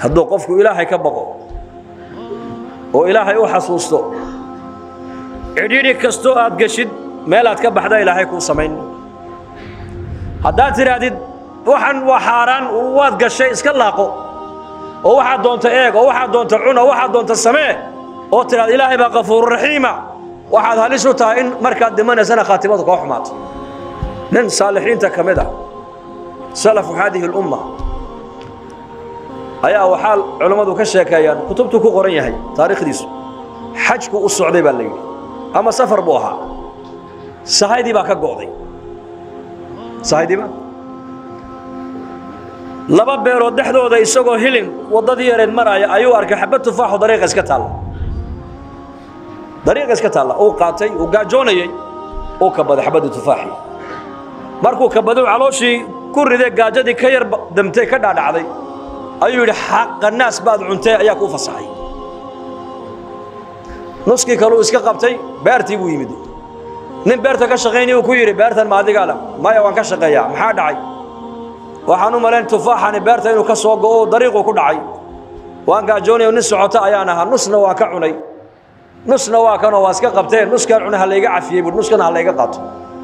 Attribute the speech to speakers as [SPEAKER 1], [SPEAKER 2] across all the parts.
[SPEAKER 1] hadduu qofku ilaahay ka baqo oo ilaahay u xasuusto cidhiidhi kastoo aad gashid meel aad ka baxda ilaahay kuu samayn haddaad tidhaahdid waxaan waa xaaraan waad gashay iska laaqo oo waxaad doonta eeg oo waxaad doonta cun oo waxaad doonta samee oo tidhaahda ilaahay baa qafuur raxiima waxaad halis u tahay in markaad dhimanaysana khaatimadu koo xumaato nin saalixiinta ka mid ah salafu haadihi lumma ayaa waxaa culammadu ka sheekeeyaan kutubtu ku qoran yahay taariikhdiisu xajku u socday baa la yidhi ama safar buu ahaa sahaydii baa ka go'day sahaydiiba laba beerood dhexdooda isagoo hilin waddadii yareed maraya ayuu arkay xabad tufaaxoo dariiqa iska taalla uu qaatay uu gaajoonayay uu kabaday xabadii tufaaxii markuu kabaduu calooshii ku riday gaajadii ka yar damtay ka dhaadhacday ayuu yidhi xaqa naas baad cuntay ayaa kuu fasaxay nuskii kaluu iska qabtay beertii buu yimid nin beerta ka shaqaynaya uu ku yidhi beertan ma adigaa leh maya waan ka shaqeeyaa maxaa dhacay waxaan u malayn tufaaxani beerta inuu ka soo go'o dariiquu ku dhacay waan gaajoonaya nin socota ayaan ahaa nusna waa ka cunay nusna waa kanoo waa iska qabteen nuskaan cunay ha layga cafiyey buui nuskana ha layga qaato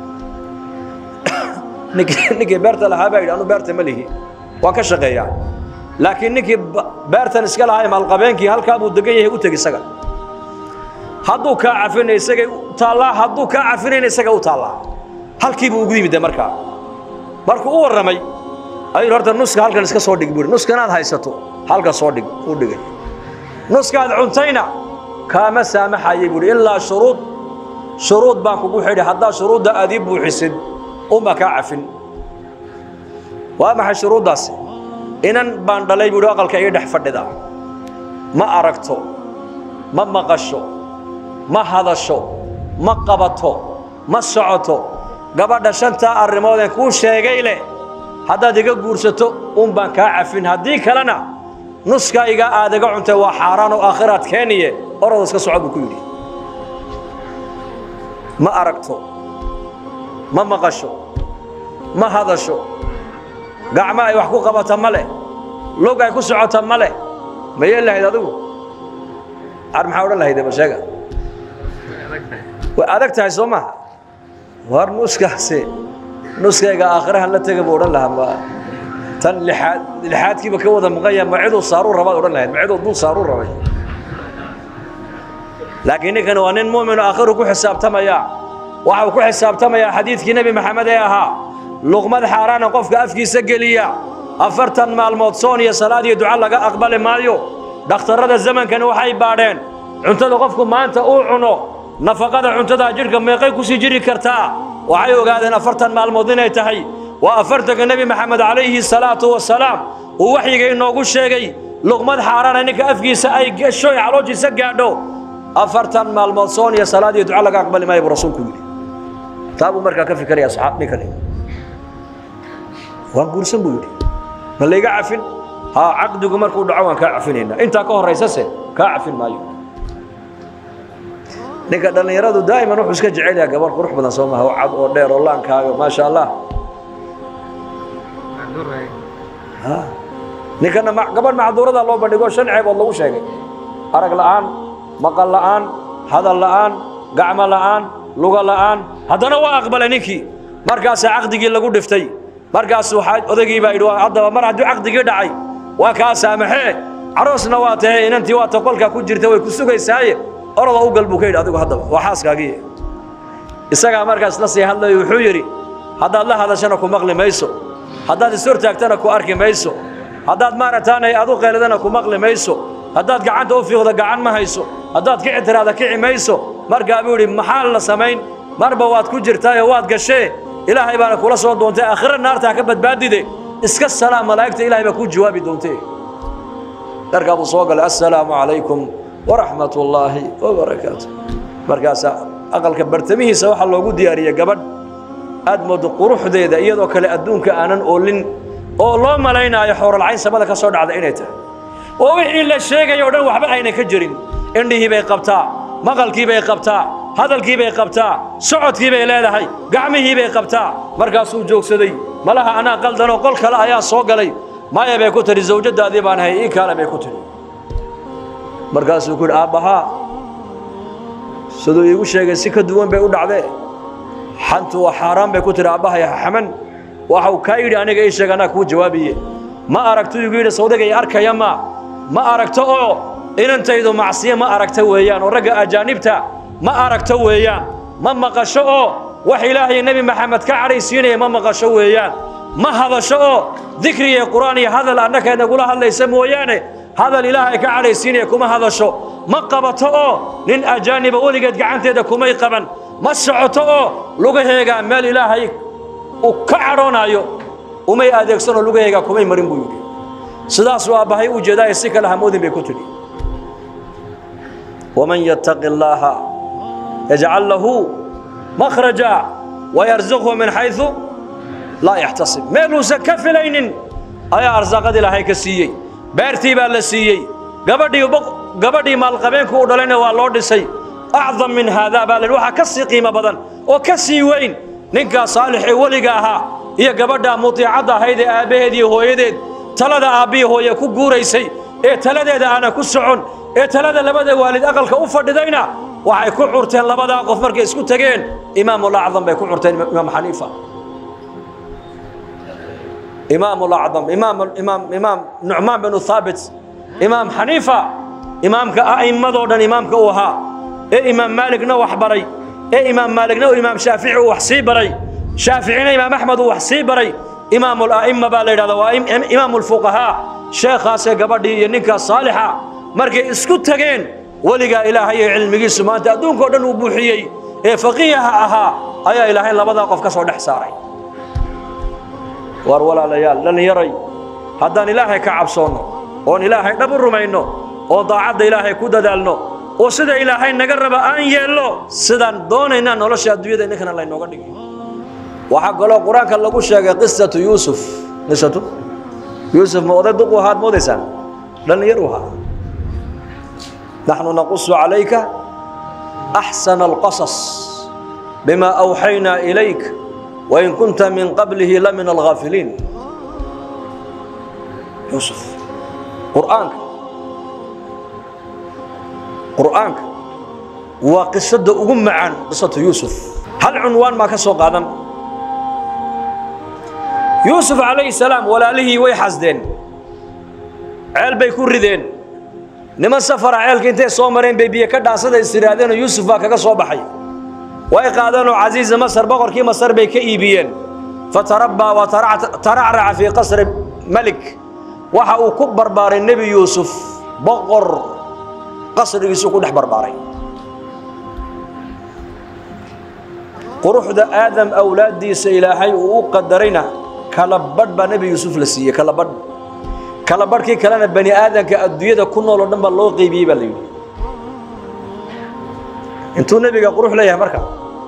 [SPEAKER 1] ninkii beerta lahaa baa yidhi anu beerta ma lihi waan ka shaqeeyaa laakiin ninkii beertan iska lahaa maalqabeenkii halkaa buu degan yahay u teg isaga hadduu kaa cafinay isagay taallaa hadduu kaa cafinayna isaga u taallaa halkii buu ugu yimid markaa markuu u warramay ayuu horta nuska halkan iska soo dhig buuri nuskanaad haysato halka soo dhig u dhigay nuskaad cuntayna kaama saamaxayay buuri ilaa shuruud baan kugu xidhi haddaa shuruudda aad ii buuxisid uma kaa cafin waa maxay shuruuddaasi inan baan dhalay buuri aqalka ii dhex fadhida ma aragto ma maqasho ma hadasho ma qabato ma socoto gabadha shantaa arrimoodeen kuu sheegay leh haddaad iga guursato un baan kaa cafin haddii kalena nuska iga aad iga cuntay waa xaaraan oo aakhiraad keeniye orada iska soco buu ku yidhi ma aragto ma maqasho ma hadasho gacmo ay wax ku qabata ma leh log ay ku socota ma leh ma yeel lahayd adigu ar maxaa odhan lahayd ma sheega way adag tahay soo maaha war nuskayga aakhirahan la tega buu odhan lahaa ma tan lixaadkiiba ka wada maqanya ma ciduu saaruu rabaad odhan lahayd ma ciduu dul saaruu rabay laakiin ninkani waa nin mu'min aakhiru ku xisaabtamaya waxa uu ku xisaabtamayaa xadiidkii nebi maxamed ee ahaa luqmad xaaraana qofka afkiisa geliya 40 maalmood soon iyo salaad iyo duca laga aqbali maayo dhakhtarada zamankani waxay baadheen cuntada qofku maanta uu cuno nafaqada cuntada jirka meeqay ku sii jiri kartaa waxay ogaadeen 40 maalmood inay tahay waa afartanka nebi maxamed calayhi salaatu wasalaam uu waxyiga inoogu sheegay luqmad xaaraana ninka afkiisa ay gasho caloojiisa gaadho 40 maalmood soon iyo salaad iyo duca laga aqbali maayo buu rasuulku yidhi taabuu markaa ka fikiraya saxaab ninkani waan guursan buu yidhi ma layga cafin haa caqdigu markuu dhaco waan kaa cafinaynaa intaa ka horraysase kaa cafin maayo ninka dhallinyaradu daa'iman wuxuu iska jecel yahay gabar qurux badan soo maaha oo cad oo dheer oo laankaayo maasha allah ninkana gabadh macduurada loo bandhigo 5 ceebood lagu sheegay arag la'aan maqal la'aan hadal la'aan gacmo la'aan luga la'aan haddana waa aqbalay ninkii markaas caqdigii lagu dhiftay markaas waxa odaygii baa yidhi haddaba mar hadduu caqdigii dhacay waa kaa saamaxee aroosna waa tahay inantii waa taqolka ku jirta way ku sugaysaaye orada u galbu ka yidhi adigu haddaba waa xaaskaagii isagaa markaas la sii hadlayo wuxuu yidhi haddaad la hadashana ku maqli mayso haddaad is hortaagtana ku arki mayso haddaad maarataanay adu qeeladana ku maqli mayso haddaad gacanta u fiiqdo gacan ma hayso haddaad kici tiraada kici mayso markaa buu yidhi maxaa la samayn marba waad ku jirtaayo waad gashee ilaahay baana kula soo doontay aakhira naartaa ka badbaadide iska salaam malaa'igta ilaahay baa kuu jawaabi doontay markaa buu soo galay assalaamu calaykum waraxmatullaahi wabarakaatu markaas aqalka bartamihiisa waxaa loogu diyaariyey gabadh aad moodo quruxdeeda iyadoo kale adduunka aanan oolin oo loo malaynaayo xooralcayn samada ka soo dhacda inay tahay oo wixii la sheegayo o dhan waxba ayna ka jirin indhihii bay qabtaa maqalkii bay qabtaa hadalkii bay qabtaa socodkii bay leedahay gacmihii bay qabtaa markaasuu joogsaday malaha anaa qaldanoo qol kale ayaa soo galay ما يبي كتر الزوجة دادي بان هي كلا بي كتر مركز يقول أبها سدوا يقول شيء سكت دوان بيقول عليه حنت وحرام بكتر أبها يا حمن وحو كايد أنا جاي شيء أنا كود جوابي ما أركت يقول صودك يا أرك يما ما أركت إن أنت إذا معصية ما أركت ويان ورجع أجانبته ما أركت ويان ما مقشوا وحيلاهي النبي محمد كعري سيني ما مقشوا ويان ما هذا شو ذكري قرآني هذا لأنك نقول هذا يسمى ويانه هذا الإله كعري سيني كما هذا شو ما قبته لين أجانب ولقد قعنت هذا كما يقبل ما سعته لقى هيجا مال إلهي وكعرونا يو وما يأذيك سنة لقى هيجا كما يمرين بيوك سداس وأبهي وجدا يسك لها مود بكتري ومن يتق الله يجعل له مخرجا ويرزقه من حيث لا يحتسب مالو سكفلين أيا أرزاق دي لهي كسيي بارتي بالسيي قبدي مال قبين كودلين والله دسي أعظم من هذا بالروحة كسي قيمة بدن وكسي وين نينكا صالح ولقاها هي قبدا مطيعة هيدي أبيدي هو يدي تلد أبي هو يكو قوريسي إيه تلد أنا كسعون إيه تلد لبدا والد أقل كأفر دينا وحي كو عرتين لبدا قف مركي اسكو تغين إمام الأعظم بيكون عرتين إمام حنيفة إمام الأعظم إمام نعمان بن ثابت إمام حنيفة إمام كأئمة دودن إمام كأوها إيه إمام مالك نوح بري إيه إمام مالك نو إمام شافعي وحسي بري شافعينا إمام أحمد وحسي بري إمام الأئمة بالي هذا إمام الفقهاء شيخ خاصة قبردي ينكا صالحة مركي اسكت تغين ولقى إلهي علمي سمان تأدون كودن وبوحيي إيه فقيها أها أيا إلهي لبدا قف كسر دحساري ولا ليال لن يري هذا إلهي كعبصونه وان إلهي نبر منه وضاعد إلهي كودا دالنو وسيد إلهي نقرب أن يلو سيدان دون إن نولش الدنيا إنك الله ينقدك وحق الله القرآن كان لقول شيء قصة يوسف نسيته يوسف موضع دقوا هاد مودسان لن يروها نحن نقص عليك أحسن القصص بما أوحينا إليك وإن كنت من قبله لمن الغافلين يوسف قرآنك وقصة أقوم معا قصة يوسف هل عنوان ما كسو قادم يوسف عليه السلام ولا له ويحسدين عيل بيكون ردين نما سفر عيل كنتي صومرين بيبيا كداسد استرادين يوسف باكا سو بخاي way qaadano عزيز مصر بقركي مصر bay ka iibiyeen fatarabba wa tara'ra fi qasr malik waxa uu ku barbaaray nabi yusuf boqor qasrigiisu ku dhex barbaaray quruxda aadam awlaadiisa ilaahay uu qadarayna kala badh ba nabi yusuf la siiyay kala badhkii kalena bani aadamka adduunyada ku nool oo dhan ba loo qaybiyay baa la yiri intuu nabiga qurux leeyahay marka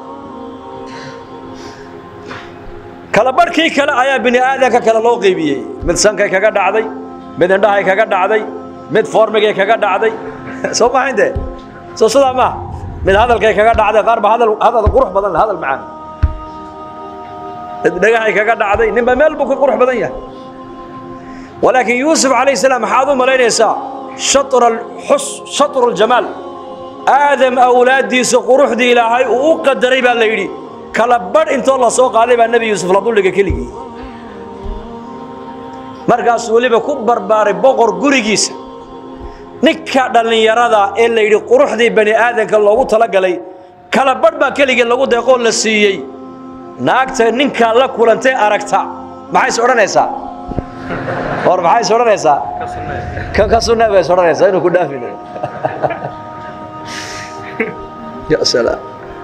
[SPEAKER 1] kala barkii kala ayaa bini aadanka kala loo qaybiyay mid sankay kaga dhacday mid indhahay kaga dhacday mid formigay kaga dhacday soo baxaynde soo salaama mid hadalkay kaga dhacday qaar ba hadal qurux badan hadal macaan dhagahay kaga dhacday ninba meel buu ku qurux badan yahay ولكن يوسف عليه السلام حاضر ملينيسا شطر الجمال آدم أولادي سقروح دي إلهي وقدري بالليلي كلبر انت الله سوق عليه النبي يوسف لطول لك كلي مركز ولي بكبر باري بقر قريجيس نكا دلني يرادا إلا يدي قروح دي بني آدم كالله وطلق لي كلبر با كلي لغو دي يقول لسيي ناكتا نكا لك ولنتي أركتا maxay soranaysaa war maxay soranaysaa ka sunna bay soranaysaa inuu ku dhaafin ya salaam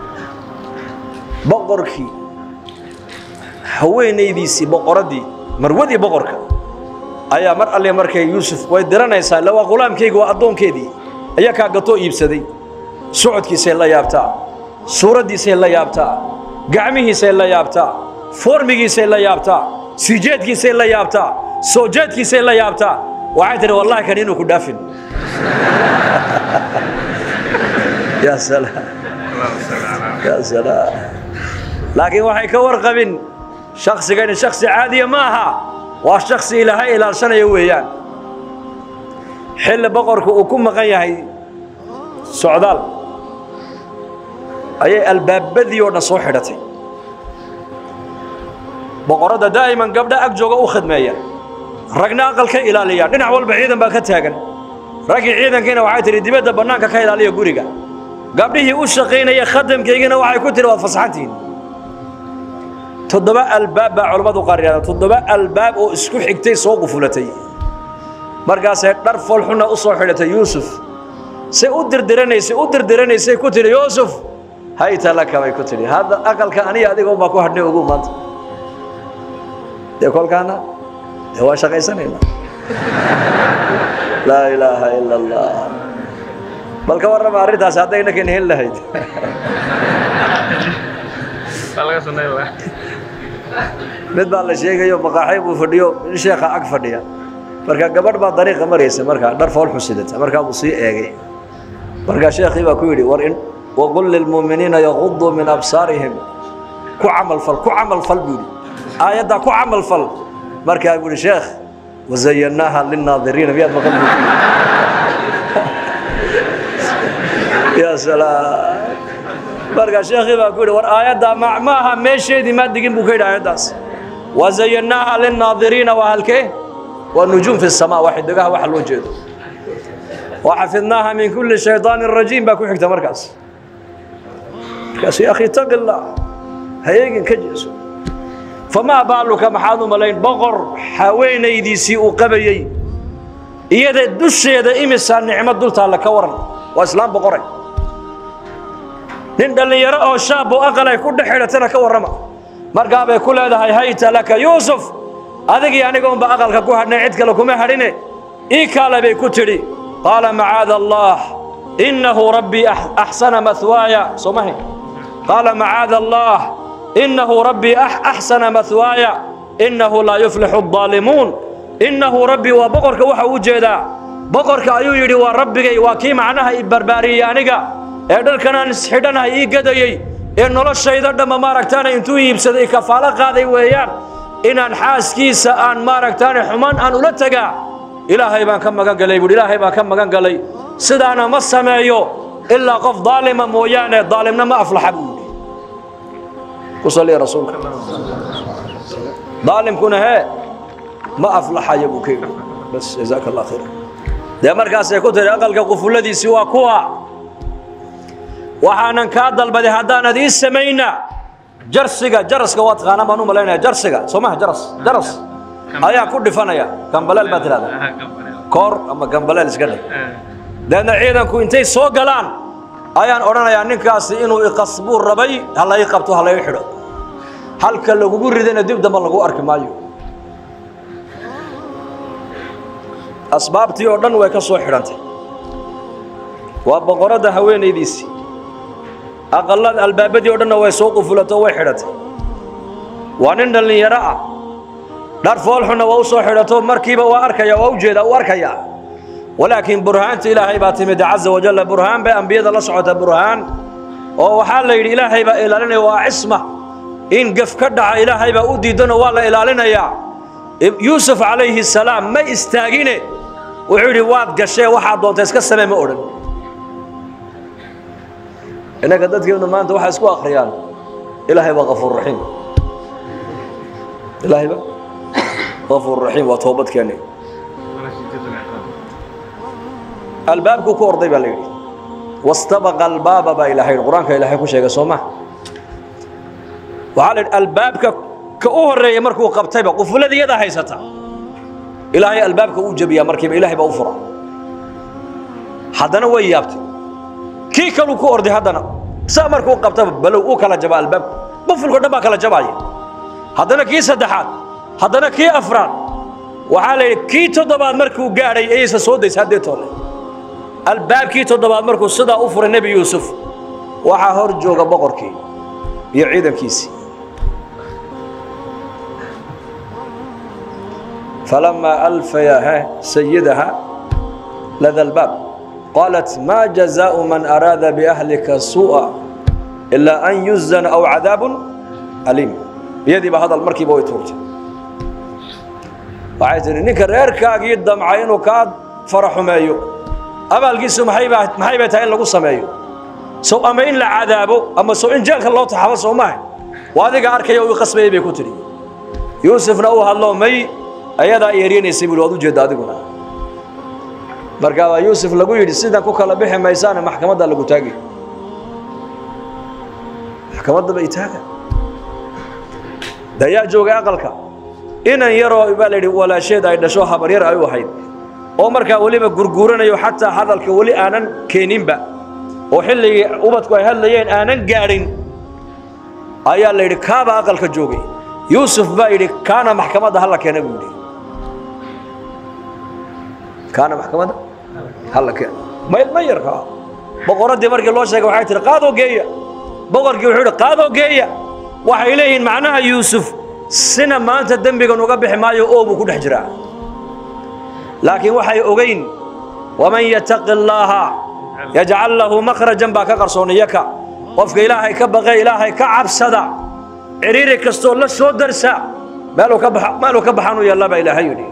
[SPEAKER 1] boqorkii haweenaydiisi boqoradii marwadii boqorka ayaa mar alle markay Yusuf way diranaysaa lawa qulaamkeyga waa adoonkeedii ayaa ka gato iibsaday socodkiisa la yaabtaa suuradiisa la yaabtaa gacmihiisa la yaabtaa formigiisa la yaabtaa sijeedkiisa la yaabtaa soojeedkiisa la yaabtaa waxay tiri wallahi kan inuu ku dhaafin ya salaam ya salaam laakiin waxay ka warqabin shakhsigan shakhsi caadi ma aha والشخص إلهي إلى سنة يوهيان حل بقرك وكم مغيهي سعدال أي الباب بذي ونصوحرتي بقرة دائما قبل أكجوغ أخذ مايا رقنا أقل كي إلاليا ننع والبعيدا باكتاقن رقي عيدا كينا وعايتر الدبادة بناك كي إلاليا قريقا قبله أشقين يخدم كينا وعاي كتر وفصحتين تضبع الباب علماء قرية تضبع الباب واسكو حكتي سوق فلتي مرقاس درف الحنا أصوحرة يوسف سأدر درني سيكتر يوسف هاي تلك ما يكتري هذا أقل كأني هذه قوم باكو هدني وقوم أنت يقول كأنا هو شقي سنين لا إله إلا الله بل كورنا ما أريد أساعدك إنك إنهي الله
[SPEAKER 2] الله سنة الله
[SPEAKER 1] midbaa la sheegayo maqaaxay buu fadhiyo sheekha ag fadhiya marka gabadh baa dariiqa maraysa marka dhar fool xusidata marka uu sii eegay marka sheekhi baa ku yiri war in waqul lil mu'minina yaghuddu min absarihim ku amal fal buu ayada ku amal fal marka uu yiri sheekh wazayyanaha lin naadirin biyad maqal ya salaam marka sheekhi baa ku yiri war ayada maaha meesheedii ma digin buu ka yiri ayadaas وزيناها للناظرين وهلكه والنجوم في السماء واحد دقها واحد الوجود وحفظناها من كل شيطان رجيم باكو حكته مركز يا اخي اتق الله هيجن كجس فما بالك محاض ملين بقر حوينيدي سي قبيي يدا دشيدا امسا نعمه دلتا لا كورن واسلام بقري nin dhalinyaro oo shaab oo aqal ay ku dhaxeelatana ka warrama markaa bay ku leedahay hayta laka yuusuf adigii anigoon ba aqalka ku hadhnay cid kale kuma hadhine ii kaale bay ku tidhi qaala macaada allah innahu rabbii axsana mathwaaya somahi qaala macaada allah innahu rabbii axsana mathwaaya innahu laa yuflixu addaalimuun innahu rabbii waa boqorka waxa uu jeedaa boqorka ayuu yidhi waa rabbigay waa kii macnaha i barbaariyey aniga ee dharkanaan isxidhanahay ii gadayey ee noloshayda dhamma maaragtaana intuu iibsaday kafaalo qaaday weeyaan inaan xaaskiisa aan maaragtaana xumaan aan ula tagaa ilaahay baan ka magan galay buuri ilaahay baan ka magan galay sidaana ma sameeyo ilaa qof daalima mooyaane daalimna ma aflaxa buuri ku salli rasuulka daalimkuna hee ma aflaxayo buu ka yidhi bas jazaaka allah khayr dee markaasay ku tiri aqalka qufuladiisii waa kuwa waxaanan kaa dalbaday haddaanad ii samayna jaraska waa taqaanaa baan u malaynaya jarsiga soomaha jaras ayaa ku dhifanaya gambaleel baa tirahda koor ama gambaleel iska dhig deedna ciidanku intay soo galaan ayaan odhanayaa ninkaasi inuu iqasbuu rabay ha la ii qabto ha la ii xidho halka lagugu ridayna dib damba lagu arki maayo asbaabtii oo dhan way ka soo xidhantay waa boqoradda haweenaydiisii aqalada albaabadii oo dhanna way soo qufulato way xidhatay waa nin dhalinyaro ah dhar foolxuna waa u soo xidhato markiiba waa arkaya waa u jeeda u arkaya walaakiin burhaanta ilaahay baa timid caza wajalla burhaan bay ambiyada la socota burhaan oo waxaa la yidhi ilaahay baa ilaalinaya waa cisma in gaf ka dhaca ilaahay baa u diidano waa la ilaalinayaa yuusuf calayhi salaam ma istaagine wuxuu yidhi waad gashee waxaad doonta iska samee ma odhan إنك تدرك ما أنت واحد سكوا أخريان إلهي غفور رحيم إلهي غفور رحيم وتوبتك يعني الباب كور ضيب عليه واستبق الباب با إلهي القرآن كإلهي كل شيء سومه وعلى الباب كأوهر يمركو قبطيبه قفل الذي يدا هيستا إلهي الباب كأوجب يا مركب إلهي بأوفره حدنا ويابتي كي كانوا كوردي هذانا سامر كو قبته بلو او كلا جبا الباب بفل كو دبا كلا جباي هذانا كي سدحات هذانا كي افراد وحالي كي تضباد مركو غاري ايسا سو ديس هديتول الباب كي تضباد مركو سدا افر النبي يوسف وحا هور جوغا بقركي يا عيدنكيسي فلما الفيا سيدها لدى الباب قالت ما جزاء من أراد بأهلك سوءا إلا أن يزن أو عذاب أليم بيدي بهذا المركب ويتورج waxay tiri ninka reerkaagii damcay inuu ka faraxumeeyo abaalkiisu maxay bay tahay in lagu sameeyo soo ama in la cadaabo ama soo in jeelka loo taxabo soo maahay waadiga arkay oo qasbay bay ku tiri yuusufna uu hadlo may ayada yeerinaysa bil wad u jeeda adiguna markaa yuusuf lagu yiri sidan ku kala bixi maysaan maxkamadda lagu taagay maxkamadda bay taagan daya jooga aqalka inan yaro ibaalidi walaasheed ay dhasho habar yar ay u ahayd oo markaa waliba gurguuranayo xataa hadalka wali aanan keeninba oo xilligii ubadku ay hadlayeen aanan gaarin ayaa la yiri kaaba aqalka joogay yuusuf baa yiri kaana maxkamadda hal keenay buu yiri kaana maxkamadda hal keenay ma yarka boqoradii markii loo sheegay waxay tiri qaado geeya boqorkii wuxuu yiri qaado geeya waxay leeyihiin macnaha yuusuf sina maanta dambigan uga bixi maayo oo buu ku dhex jiraa laakiin waxay ogeyn waman yattaqillaha yaj'al lahu makhrajan ba ka qarsooniyaka qofka ilaahay ka baqay ilaahay ka cabsada ciriiri kasto la soo darsa meelu ka baxanu yalla ba ilaahay yiri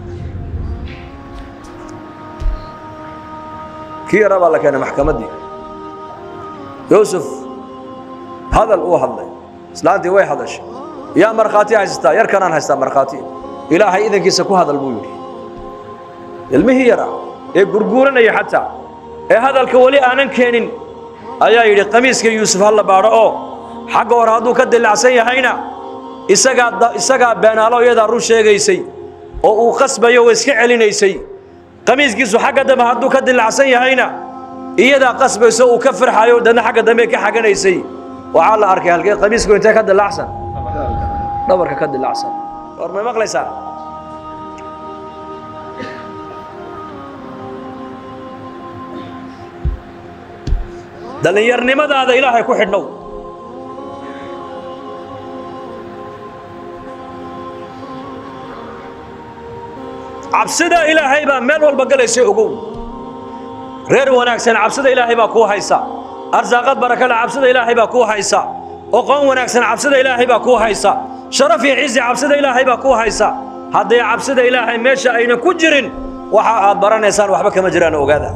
[SPEAKER 1] kii raba la kana maxkamadii yuusuf hadal uu hadlay islaantii way hadashay يا مرخاتي هايستا يركنان هايستا مرخاتي إلهي إذا كيسا كو هذا البويل المهي يرى إيه قرقورنا حتى إيه هذا الكولي آنان كينين أيا يري قميس كي يوسف هلا بارو حق ورهادو كد العسي هينا إساقا بين الله يدا روشي غيسي أو قصبا يو اسكي علينا يسي قميس كيسو حق دم هادو كد العسي هينا إيدا قصبا يسو كفر حيو دانا حق دميكي حقنا يسي وعلى أركي هالكي قميس كو انتا كد الأحسن دبرك كد العسل ورمي مقليسا دلنيرنimada هذا إلهي ku xidhnow cabsida ilaahay ba meel walba galaysay ugu reer wanaagsan cabsida ilaahay ba ku haysa arsaaqad barakada cabsida ilaahay ba ku haysa oqoon wanaagsan cabsida ilaahay ba ku haysa شرف عز عبسده إلهي باكو هايسا هذا عبسده إلهي ماشى أين كجرين وحا بران إنسان وحبك مجران وقادا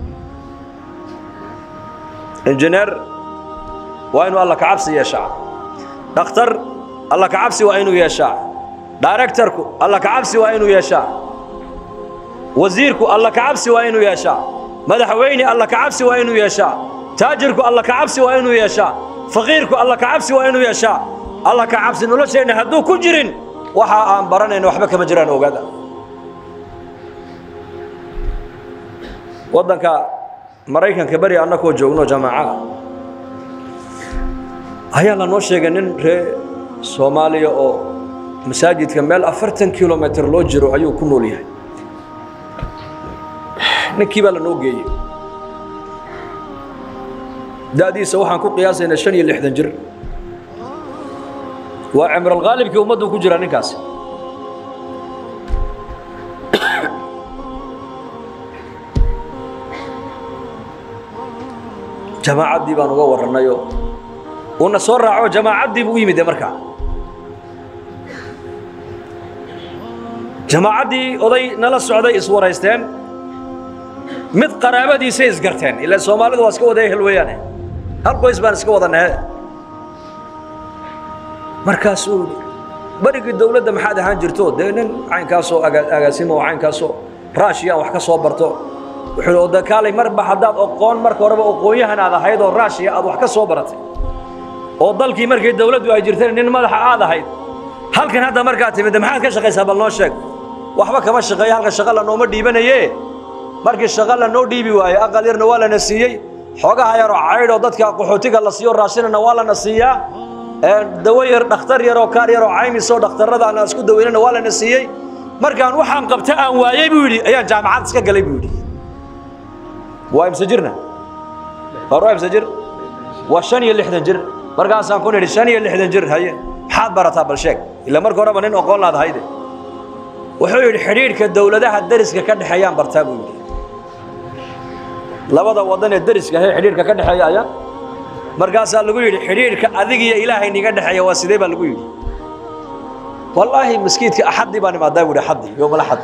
[SPEAKER 1] إنجنير وينو الله كعبسي يشاء دكتور الله كعبسي وينو يشاء دايركتوركو الله كعبسي وينو يشاء وزيركو الله كعبسي وينو يشاء مدحويني الله كعبسي وينو يشاء تاجركو الله كعبسي وينو يشاء فقيركو الله كعبسي وينو يشاء الله كعبسي نولشينا هدو كجرين وحا آن برانين وحبك مجران وقادا ودنك مريكان كبري أنكو جوغنو جماعة هيا لنو شيغنين ري سوماليا أو مساجد كمال 40 كيلومتر لو جيرو أيو كنو ليها نكي بالا نو جي دادي سوحان كو قياسين الشني اللي حدن جر وعمر الغالب كي أمده كجرا نكاس جماعة دي بانو ورنا يو ونصور رعو جماعة دي بويمي دي مركا جماعة دي أضي نلا السعودية إسورة يستين مد قرابة دي سيز قرتين إلا الصومالي دو اسكو دي هلوياني هل قويس بان اسكو ضنه مركاسوني بريق الدولة ده محاد هان جرتو دينن عين كاسو أقاسيمه وعين كاسو راشيا وحكاسو برتو وحلو دكالي مربع حداد أقون مركو ربا أقويها هذا هيدو راشيا أدو حكاسو برتي وضلكي مركي الدولة دو أجرتين إن مدح هذا هيد هل كان هذا مركاتي من محاد كشغي سابل نوشك وحبك ما شغي هل كشغل نو مدي بنيه مركي الشغل نو ديبي واي أقل يرنو ولا نسيي حوغا هيرو عيدو ددك قحوتيغا لا سيو راشينا ولا نسيا دواير دكتور يرو كار يرو عيمي سو دكتورada aan isku daweynana wala nasiyay markaan waxaan qabta aan waayay buu yiri ayaa jaamacad iska galay buu yiri waa imsajirna hore imsajir waa 65 jir markaas aan ku niri 65 jir haye maxaad barataa bal sheeg ila markii hore nin aqoon lahayd wuxuu yiri xiriirka dawladaha dariska ka dhaxayaan bartaa buu yiri labada wadan ee dariska ah xiriirka ka dhaxayaya markaas lagu yiri xiriirka adiga iyo ilaahay niga dhaxaya waa sidee baa lagu yiri والله مسكيتك أحد باني ما داوي حدي يوم الأحد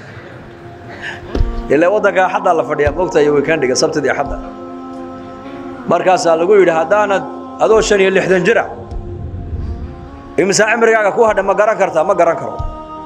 [SPEAKER 1] إلا وضعك أحد الله فديا وقتها يوم كان دقة سبت دي أحد مركز على قولي هدانا هذا الشيء اللي حدن جرع إمسا عمري أكو هذا ما قرأ كرتا ما قرأ كرو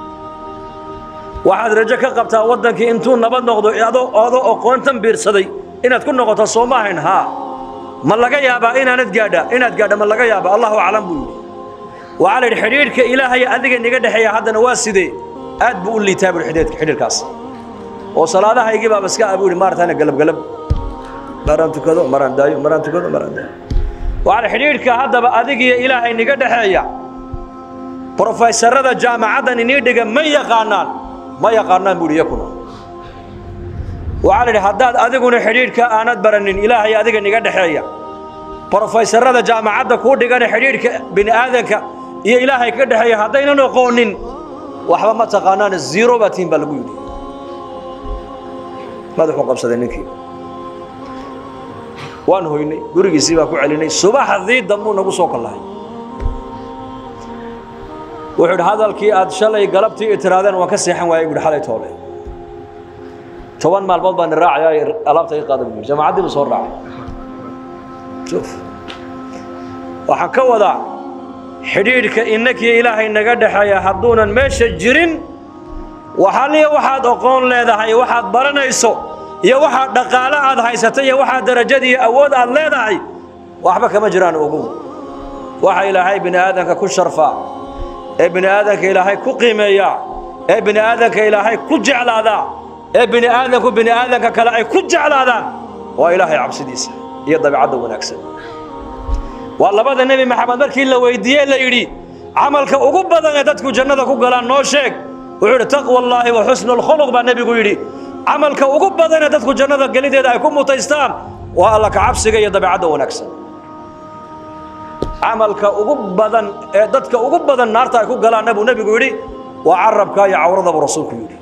[SPEAKER 1] واحد رجعك قبتها وضعك إنتون نبض نقضوا هذا أقوانتم بيرصدي إن تكون نقطة صوماهن ها ما لقى يابا إن نتقادا ما لقى يابا الله أعلم بيقول وعلى الحرير كإلهي أذيك نقدر حيا هذا نواسدي أد بقول لي تابع حرير كاس وصلاة هيجيبها بس كأبوي مرة ثانية قلب مران تكذو مران دايو مران تكذو مران دايو وعلى الحرير كهذا أذيك إلهي نقدر حيا بروفيسور هذا جامعة نيدك ما يقارنان بقول يكونوا وعلى الحداد أذيكون حرير كأنات برنين إلهي أذيك نقدر حيا بروفيسور هذا جامعة كودك حرير بين آذنك يا إلهي كده هي هذين نقولين وحبا ما تقانان الزيرو باتين بالقيود ماذا حقب سدنكي وان هويني غورغي سيبا كو عليني صباح ذي دمو نغو سو كلاhay wuxuu hadalkii aad shalay galabtii itiraadeen waan ka seexan waayay gud xalay toole 10 maalmood baan raacay alaabta ay qaadan jamaacadii soo raacay شوف waxaan ka wadaa xidhiidhka innaka ilaahay naga dhaxaya haduunan meesha jirin waxaaliya waxaad aqoon leedahay waxaad baranayso iyo waxa dhaqaale aad haysatay iyo waxa darajad iyo awood aad leedahay waxba kama jiraan ugu waxa ilaahay bini aadanka ku sharfa ee bini aadanka ilaahay ku qiimeeya ee bini aadanka ilaahay ku jeclaada ee bini aadanka kale ay ku jeclaadaan waa ilaahay cabsidiisa iyo dabiicada wanaagsan والله النبي محمد مركي لا ويديه لا يري عملك ugu badan ee dadku jannada ku galaan noo sheeg wuxuu taqwa Allah wa husnul khuluq ba nabigu yiri amalka ugu badan ee dadku jannada galideeda ay ku mutaystaan waa Allah ka cabsiga iyo dabiicada wanaagsan amalka ugu badan ee dadka ugu badan naarta ay ku galaan nabigu yiri waa arabka iyo awrada rasuulku yiri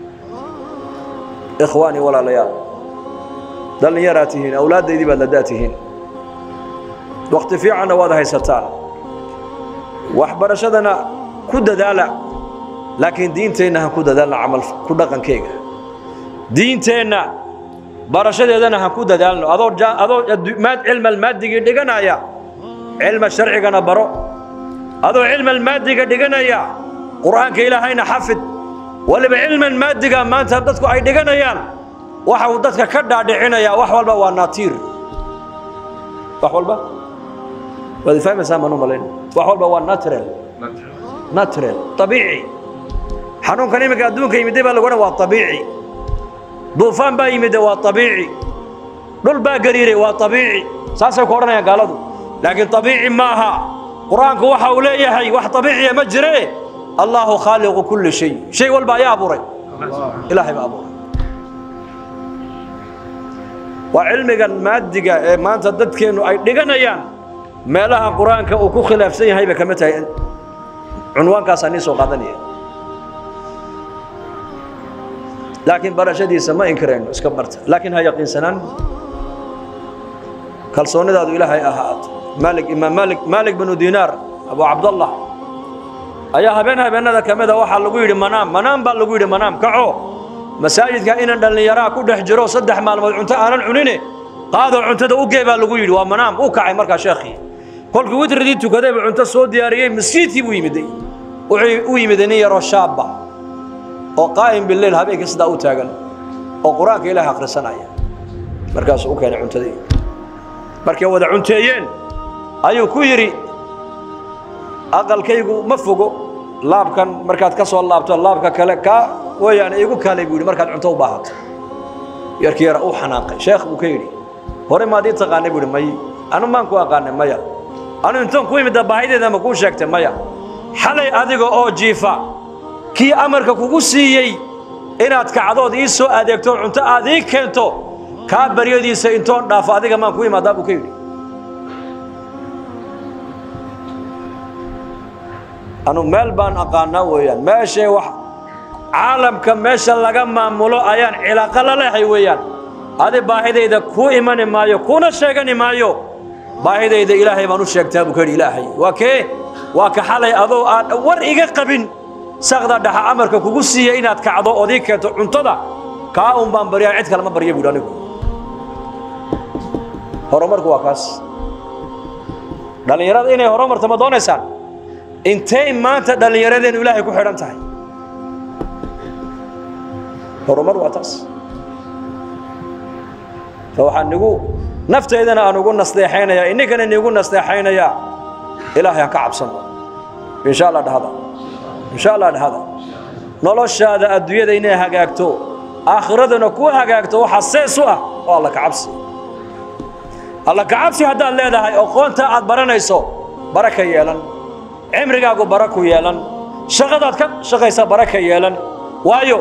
[SPEAKER 1] ikhwani wala layaal dhallinyaratihiin awlaadaydii baad ladaatihiin وقت في عنا واضح يستان وحبرشدنا كود دالا لكن دينتنا كود دالا عمل كود قن كيجا دينتنا برشدنا كود دالا أذو ماد علم المادي دجنا يا علم الشرع جنا برو أذو علم المادي دجنا يا قرآن كإله هنا حفظ ولا بعلم المادي ما أنت بدك أي دجنا يا وحودتك كدا دعنا يا وحول وناطير وحول وهذا فاهم سامع نومالين وحول بوا ناترال طبيعي حنون كان يمك أدون كي يمدي بالقونا والطبيعي دوفان با يمدي والطبيعي دول با قريري والطبيعي ساسا كورنا يا قالدو لكن طبيعي ماها قرآنك وحا وليه هي وح طبيعي مجري الله خالق كل شيء والبا يا أبوري إلهي بأبوري وعلمك المادقة ما أنت ضدك إنه أي دقنيان meelaha quraanka uu ku khilaafsan yahay ba kama tahay cinwaankaas aan soo qaadanaya laakiin barashadiisa ma inkarayno iska barta laakiin ha yaqiinsanaan kalsoonidaadu ilaahay ahaad malik bin dinar abu abdullah ayaa habeenada kamida waxa lagu yiri manam baa lagu yiri manam kaco masaajidka inaan dhalinyaraha ku dhex jiro 3 maalmood cunto aanan cunine qaado cuntada u geebaa lagu yiri waa manam uu kacay marka sheekhi kolkii wadradii tukaday cunto soo diyaariyay masjidkii buu yimiday wuxuu u yimiday yaro shaaba oo qaa'im billayl habeenkii sida u taagan oo quraanka ilaahay akhrisanaya markaas uu keenay cuntadii markay wada cunteeyeen ayuu ku yiri aqalkaygu ma fogo laabkan markaad ka soo laabto laabka kale ka wayaan igu kaalay buu markaad cunto u baahato yarkii yara uu xanaaqay sheekh buu ka yiri hore ma diin taqaanay buu may anu maan ku aqaanay maya anu intaan ku imid baahideeda ma ku sheegtay maya xalay adiga oo jiifa kii amarka kugu siiyay inaad kacdood ii soo adeegto cunto aad ii keento ka baryadiisa intoon dhaaf adiga maan ku imaadaa buu ka yiri anu meel baan aqaanaa weeyaan meesha wax caalamka meesha laga maamulo ayaan cilaaqo la leeyahay weeyaan adi baahidayda ku iman maayo kuna sheegan maayo baahidayda ilaahay baan u sheegtaa buu ka ilaahay waa kee وكحالي أذو ور إيجا قبن سقدا ده أمرك كوجسية إن أتكعدو أذيك عنتدا كأم بامبريا عد كلام بريا بودانيكو هرمر كواكاس دليل يراد إنه هرمر تمدون إنسان إنتي ما أنت دليل يراد إنه إلهي كحرم تاعي هرمر واتاس فوحن نقول نفت إذا أنا نقول نصلحين يا إنك أنا نقول نصلحين يا إلهي كعب صنع إن شاء الله هذا إن شاء الله هذا نلاش هذا الدنيا دينها هجاكتو آخرتنا كوه هجاكتو حساسوا والله كعبسي الله كعبسي هذا اللي ده أقول تعال برنا يسوع بركة يالن عمرك أقول بركة يالن شغلاتك شغيسة بركة يالن وايو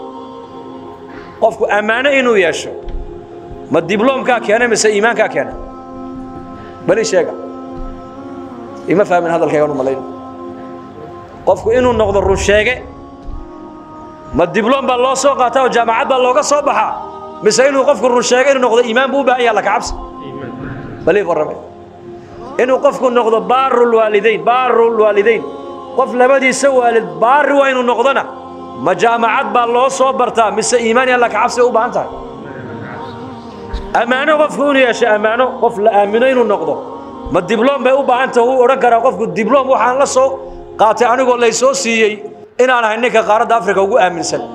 [SPEAKER 1] قفكو أمانة إنه يشو ما الدبلوم كأنا مس إيمان كأنا بلي شيء إما فاهم من هذا الكلام ملاين قفكو إنه نقدر الشيء ما الدبلوم بالله سوقته وجامعات بالله صباحا مس إنه قفكو الشيء إنه نقدر إيمان بو بقى يلا كعبس بلي فرمي إنه قفكو نقدر بار الوالدين قف لبدي سوى البار وإنه نقدنا ما جامعات بالله صبرتها مس إيمان يلا كعبس وبعنتها أمانة قفكون يا شيء أمانة قف لآمنين النقطة ما الدبلوم بيوبا أنت هو رجع قفك الدبلوم وحنا لصو قاطعني يقول لي سوسي إن أنا هنيك قارة أفريقيا وجو أمن سن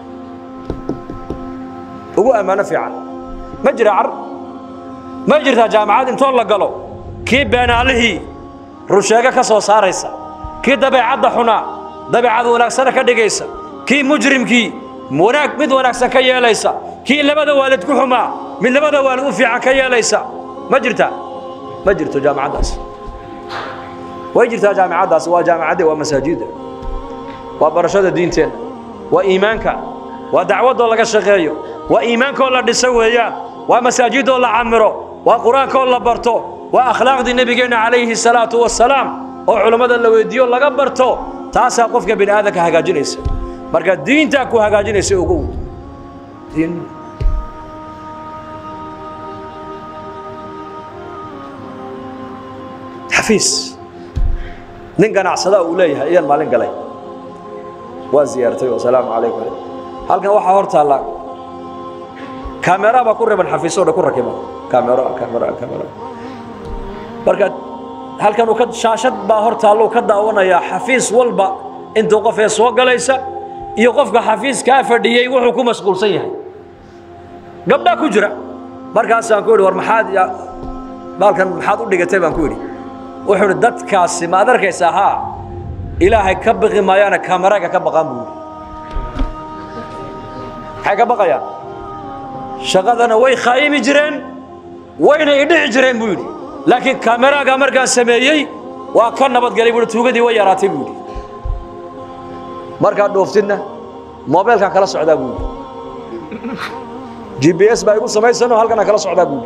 [SPEAKER 1] وجو أمانة في عن مجرى عرض مجرى جامعات إن طول قالوا كيف بين عليه رشاقة كسو صاريسا كي دبي عض حنا دبي عض وناكسنا كدقيسا كي مجرم كي مناك مد وناكسا كي ليسا كي لبدا والد كحما من لبدا والد في عكيا ليس ما جرت جامعة داس ويجرت جامعة داس وجامعة ومساجد وبرشاد دينتين وإيمانك ودعوة الله كشغيو وإيمانك الله دسويا ومساجد الله عمره وقرآنك الله برتو وأخلاق دين نبينا عليه الصلاة والسلام وعلماء الله ويديو الله قبرتو تاسع قفك بين هذا كهجاجنيس مركز دينتك وهجاجنيس وقول دين حفيز نين عصدا وليها إيه المالين قلي وزيارتي والسلام عليكم هل كان واحد هرت الله كاميرا بكون من حفيز ولا كون ركبه كاميرا بركات هل كانوا كد شاشة بهرت الله كدا وانا يا حفيز والبا انت وقف يسوق ليس يوقف حفيز كافر دي وحكم مسؤول سيء قبل كجرة بركات سانكود ورمحاد يا بالكن محاد ودي قتيبا كودي وحول دت كاسي ما أدرك يساها إلهي كبغي ما يانا كاميرا كبغان بول حاجة كبغا يا شغلنا وي خايم جرين وين يدع جرين بولي لكن كاميرا كان سميي وكان نبض قريب بول توجدي ويا راتي بولي مركا دوفتنا موبايل كان كلا سعدا بولي GPS بايقول سماي سنو هل كان كلا سعدا بولي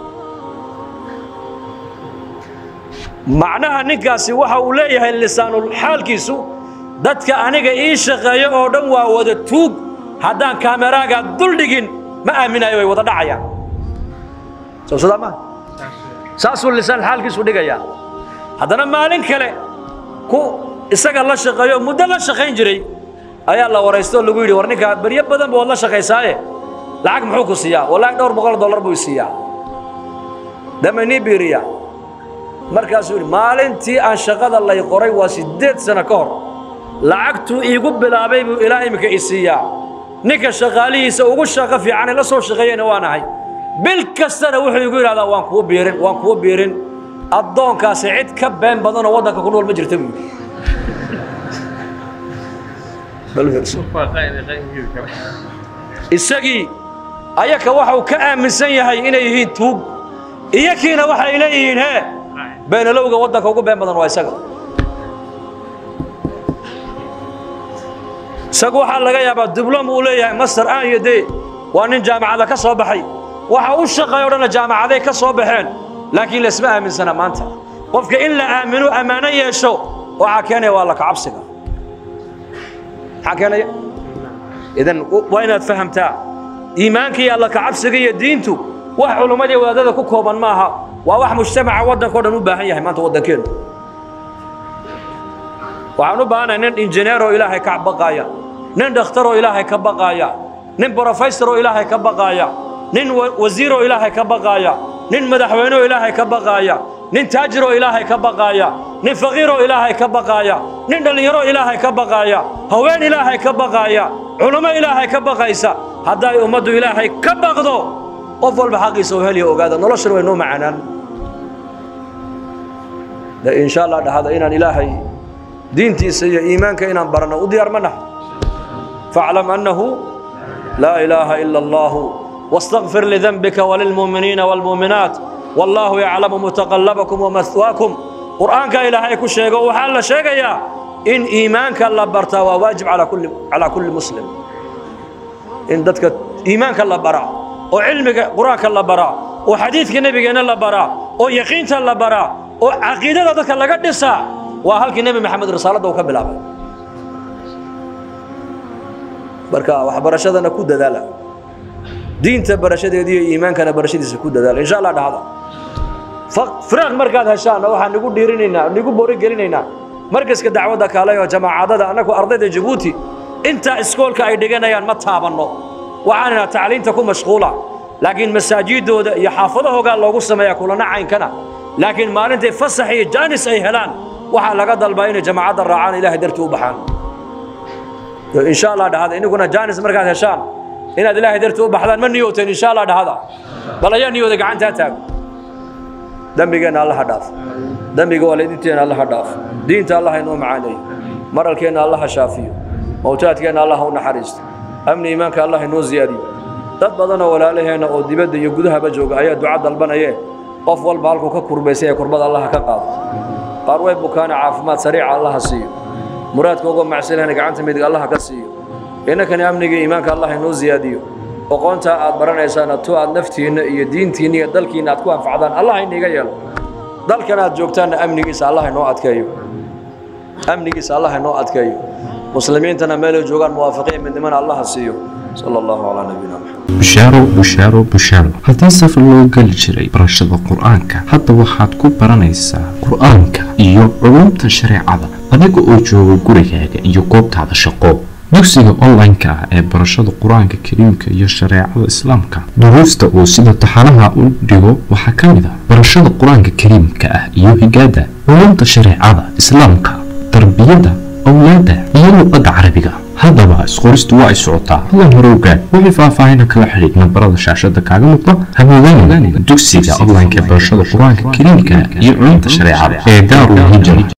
[SPEAKER 1] معناها نكاسي waxa uu leeyahay lisaanul xaalkiisu dadka aniga ii shaqeeyo oo dhan waa wada tuug hadaan kaamiraaga dul dhigin ma aaminayo way wada dhacayaan soo sadama saasul lisaan xaalkiisu dhigaya hadana maalin kale ku isaga la shaqeeyo muddo la shaqeyn jiray ayaa la wareysto lagu yiri war ninka bariyo badan boo la shaqeysaaye lacag muxuu ku siiyaa wallahi $200 buu siiyaa damani biriya markaas uu maalintii aan shaqada la qoray waa 8 sano ka hor lacagtu iigu bilaabay buu ilaahay imika isiiyaa ninka shaqaalihiisa ugu shaqo fiican la soo shaqeeyana waan ahay bil kastana wuxuu igu yiraahdaa waan kuwa biirin adoonkaas cid ka been badan oo wadanka ku nool ma jirto buu isagii ayaka waxa uu ka aaminsan yahay inay yihiin tuug iyakiina waxa ay leeyihiin he بين لوجا ودك وجو بين بدن وايسقى سقوا حال لقى يا بعد دبلوم وليه مستر يدي وأن جامعة ذا كصوبحي وحوش غيرنا جامعة ذا كصوبحين لكن الاسماء من سنة ما أنت وفك إلا آمنوا أمانية شو وحكينا والله كعبسك حكينا إذن وين فهمتها إيمانك يا الله كعبسك يا دينتو وحلمات وهذا كوكوبا معها وواح مجتمع ودن كودن وباهي ما أنت ودن كين waxaan u baahanahay nin injineer oo ilaahay ka baqaya nin dhakhtar oo ilaahay ka baqaya nin professor oo ilaahay ka baqaya nin wasiir oo ilaahay ka baqaya nin madaxweyne oo ilaahay ka baqaya nin taajir oo ilaahay ka baqaya nin faqiir oo ilaahay ka baqaya nin dhalinyaro ilaahay ka baqaya haween ilaahay ka baqaya culimo ilaahay ka baqaysa hadday ummaddu ilaahay ka baqdo qof walba xaqiisa oo heliyo ogaada nolosha way noo macanaan da insha Allah dhahada inaan ilaahay diintiisa iyo iimaanka inaan barano u diyaar manax fa'lam annahu la ilaha illa Allah واستغفر لذنبك وللمؤمنين والمؤمنات والله يعلم متقلبكم ومثواكم قرآنك إلهي كل شيء وحال شيء إن إيمانك الله برتا وواجب على كل مسلم إن دتك إيمانك الله برا وعلمك قرآنك الله برا وحديثك النبي الله برا ويقينك الله برا وعقيدة ذلك الله قد نسا وهلك النبي محمد رسالته وكبل أبا بركة وحبرشدنا كود ذلك دينته برشديدي إيمانكنا برشديسه كود ذلك إن شاء الله هذا فراغ مركز هشان waxaan ugu dhiirinayna ugu boori gelinayna markaska dacwada kale oo jamaacadada anagu ardayda Jabuuti inta iskoolka ay dhiganayaan ma taabano waxaana tacliinta ku mashquula laakiin masaajidooda iyo xaafadahooda loogu sameeyaa kulana caynkana laakiin maalintii fasax iyo jaanis ay helaan waxa laga dalbaa in jamaacada raacaan ilaahay dartii u baxaan in sha Allah dhahada inaguna jaanis markaad heshaan inaad ilaahay dartii u baxdaan ma niyooteen in sha Allah dhahada bal ayaa niyooda gacanta taag dambigeena Allah dhaaf dambiga waalidinteena Allah dhaaf diinta Allah inoo macaanay maralkeena Allah shaafiyo mawtaadkeena Allah u naxariisto amni iimaanka Allah inoo ziyaadiyo dad badan oo walaalaheena oo dibadda iyo gudaha jooga ayaa duca dalbanaya qof walba halku ka kurbaysay kurbada Allah ka qaado qaar way bukaan caafimaad sariic Allah siiyo muraadka ugu macsalana gacanta midig Allah ka siiyo inakana amniga iimaanka Allah inoo ziyaadiyo aqoonta aad baranaysaan to aad naftiina iyo diintiina iyo dalkiina aad ku anfacdaan Allah inaga yeelo dalkana aad joogtaan amnigiisa Allah inoo adkeeyo amnigiisa Allah inoo adkeeyo muslimiintana meel joogan muwaafiqiin midnimo Allah siiyo sallallahu alayhi nabiyina
[SPEAKER 3] busharo haddii safar loo gali jiray barashada quraanka hadda waxaad ku baranaysaa quraanka iyo culumta shariicada adiga oo jooga gurigaaga iyo goobtaada shaqo dugsiga online-ka ee barashada quraanka kariimka iyo shariicada islaamka duruusta oo sida taxanaha u dhigo waxa kamid ah barashada quraanka kariimka ah iyo higaada culumta shariicada islaamka tarbiyada awlaada iyo luqadda carabiga haddaba isqoristu waa ay socotaa hadan horowgaan wixii faahfaahin kala xiriir nambarada shaashada kaaga muuqda hamoodaan dugsiga online-ka ee barashada quraanka kariimka iyo culumta shariicada ee Daarul